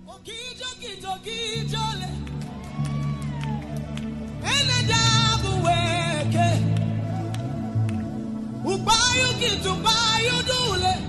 Okijo kito kijole. Ene dabu weke. Ubayu kitu bayu dule.